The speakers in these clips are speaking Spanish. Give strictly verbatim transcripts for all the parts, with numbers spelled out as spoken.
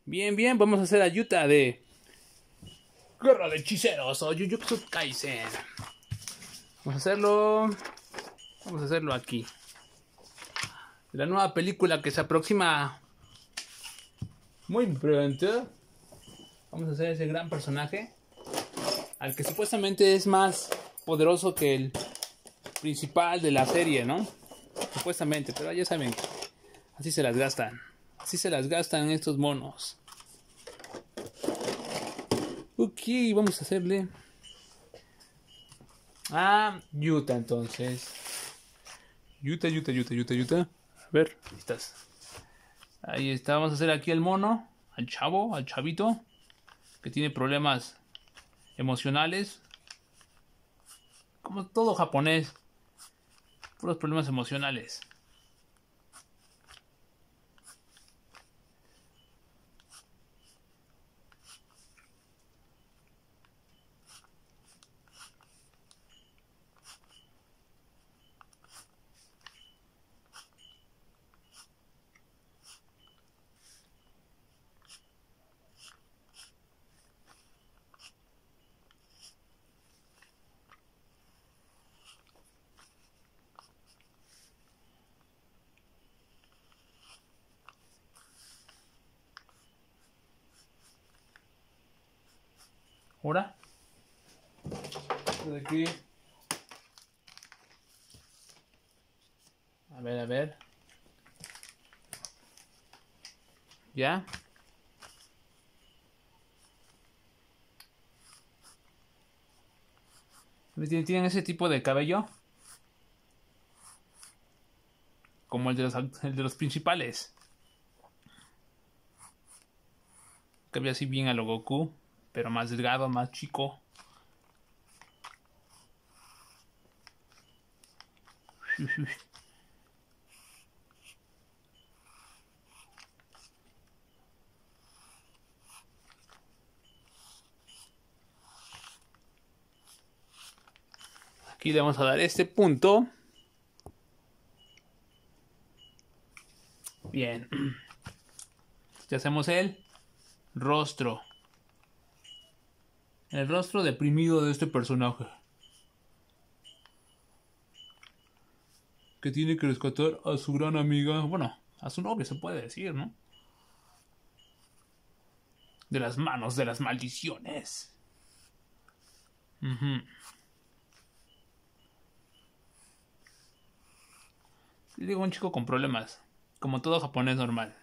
Bien, bien, vamos a hacer ayuda de Guerra de Hechiceros o Jujutsu Kaisen. Vamos a hacerlo. Vamos a hacerlo aquí. La nueva película que se aproxima muy pronto. Vamos a hacer ese gran personaje al que supuestamente es más poderoso que el principal de la serie, ¿no? Supuestamente, pero ya saben, así se las gastan. Así se las gastan estos monos. Ok, vamos a hacerle a Yuta entonces. Yuta, Yuta, Yuta, Yuta, Yuta. A ver, ahí estás. Ahí está, vamos a hacer aquí al mono, al chavo, al chavito, que tiene problemas emocionales. Como todo japonés, puros problemas emocionales. Ahora, de aquí. A ver, a ver. ¿Ya? ¿Tienen ese tipo de cabello? Como el de los, el de los principales. Cabello así bien a lo Goku, pero más delgado, más chico. Aquí le vamos a dar este punto. Bien. Ya hacemos el rostro. El rostro deprimido de este personaje. Que tiene que rescatar a su gran amiga. Bueno, a su novia se puede decir, ¿no? De las manos de las maldiciones. Uh-huh. Digo, un chico con problemas. Como todo japonés normal.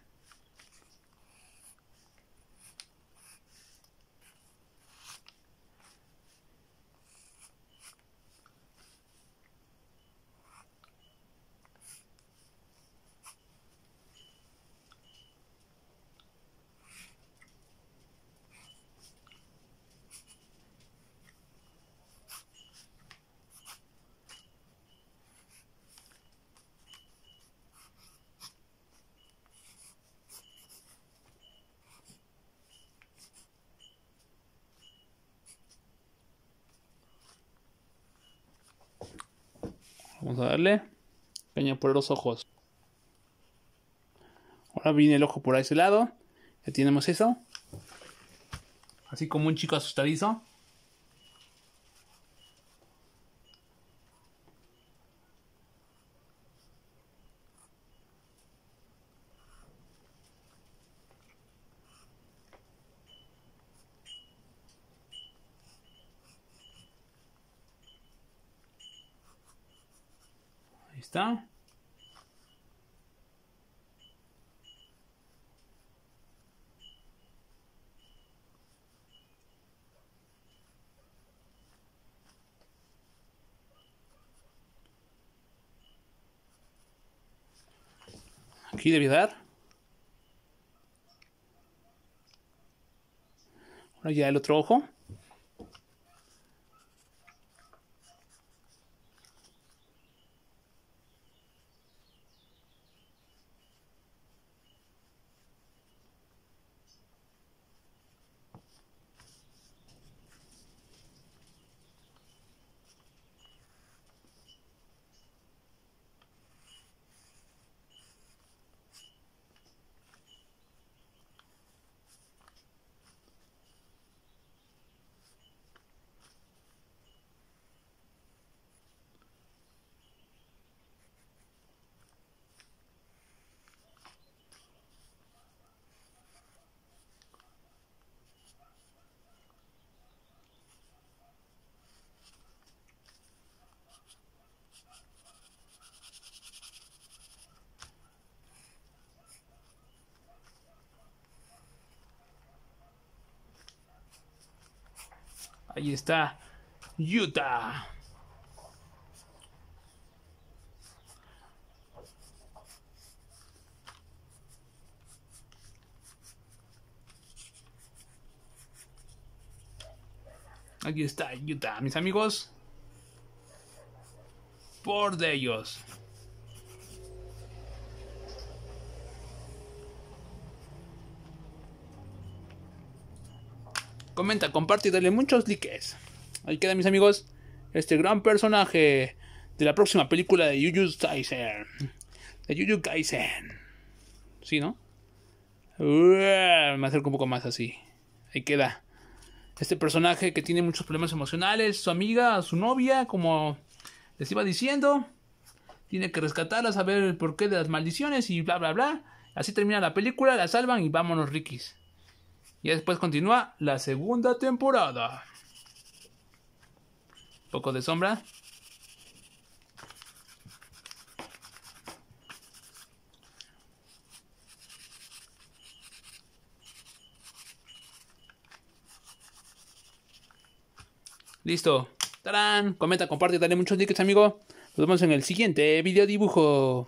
Vamos a darle caña por los ojos. Ahora viene el ojo por ese lado. Ya tenemos eso. Así como un chico asustadizo. Ahí está. Aquí debe dar. Ahora ya el otro ojo. Ahí está Utah. Aquí está Utah, mis amigos. Por de ellos. Comenta, comparte y dale muchos likes. Ahí queda, mis amigos, este gran personaje de la próxima película de Jujutsu Kaisen. De Jujutsu Kaisen. ¿Sí, no? Uh, me acerco un poco más así. Ahí queda. Este personaje que tiene muchos problemas emocionales. Su amiga, su novia, como les iba diciendo, tiene que rescatarla, saber el porqué de las maldiciones y bla bla bla. Así termina la película, la salvan y vámonos, Rikis. Y después continúa la segunda temporada. Un poco de sombra. Listo. ¡Tarán! Comenta, comparte, dale muchos likes, amigo. Nos vemos en el siguiente video dibujo.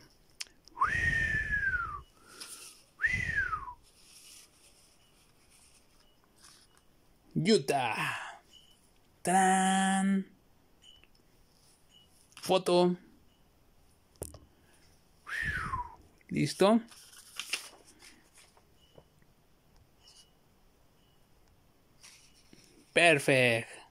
Utah. ¡Tarán! Foto. Listo. Perfecto.